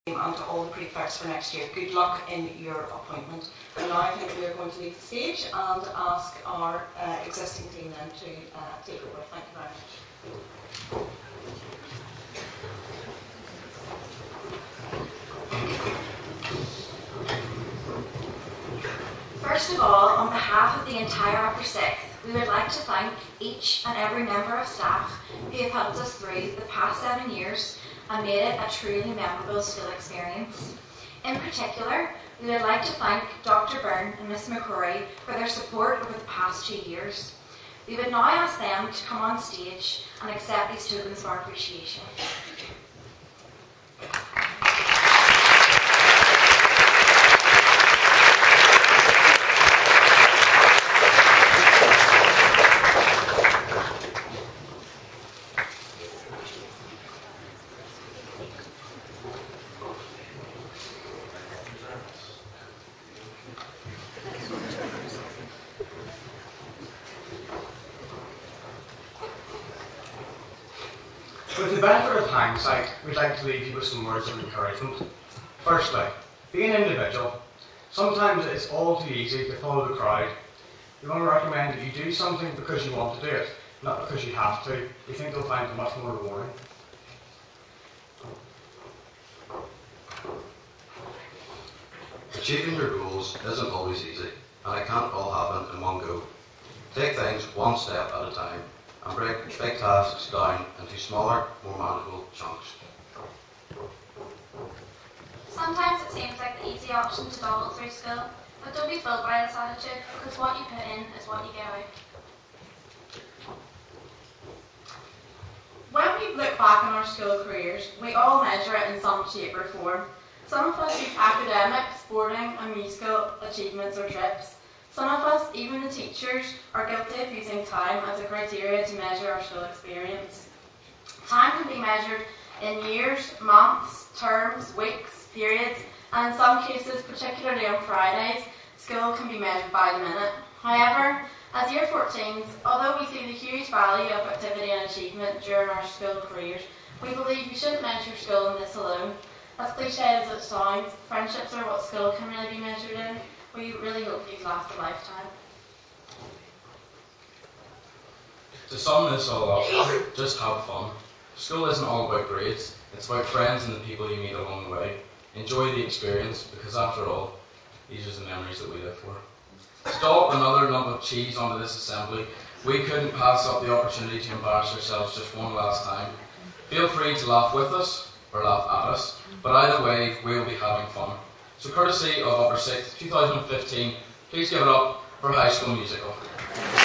and to all the prefects for next year. Good luck in your appointment. And now I think we are going to leave the stage and ask our existing team then to take over. Thank you very much. First of all, on behalf of the entire Upper 6th, we would like to thank each and every member of staff who have helped us through the past 7 years and made it a truly memorable school experience. In particular, we would like to thank Dr. Byrne and Ms McCrory for their support over the past 2 years. We would now ask them to come on stage and accept these tokens of our appreciation. With the benefit of hindsight, we'd like to leave you with some words of encouragement. Firstly, be an individual. Sometimes it's all too easy to follow the crowd. We want to recommend that you do something because you want to do it, not because you have to. We think you'll find it much more rewarding. Achieving your goals isn't always easy, and it can't all happen in one go. Take things one step at a time, and break big tasks down into smaller, more manageable chunks. Sometimes it seems like the easy option to dawdle through school, but don't be fooled by this attitude, because what you put in is what you get out. When we look back on our school careers, we all measure it in some shape or form. Some of us use academic, sporting and musical achievements or trips. Some of us, even the teachers, are guilty of using time as a criteria to measure our school experience. Time can be measured in years, months, terms, weeks, periods, and in some cases, particularly on Fridays, school can be measured by the minute. However, as Year 14s, although we see the huge value of activity and achievement during our school careers, we believe we shouldn't measure school in this alone. As cliche as it sounds, friendships are what school can really be measured in. We really hope these last a lifetime. To sum this all up, just have fun. School isn't all about grades, it's about friends and the people you meet along the way. Enjoy the experience, because after all, these are the memories that we live for. To dollop another lump of cheese onto this assembly, we couldn't pass up the opportunity to embarrass ourselves just one last time. Feel free to laugh with us, or laugh at us, but either way, we'll be having fun. So courtesy of Upper 6th 2015, please give it up for High School Musical.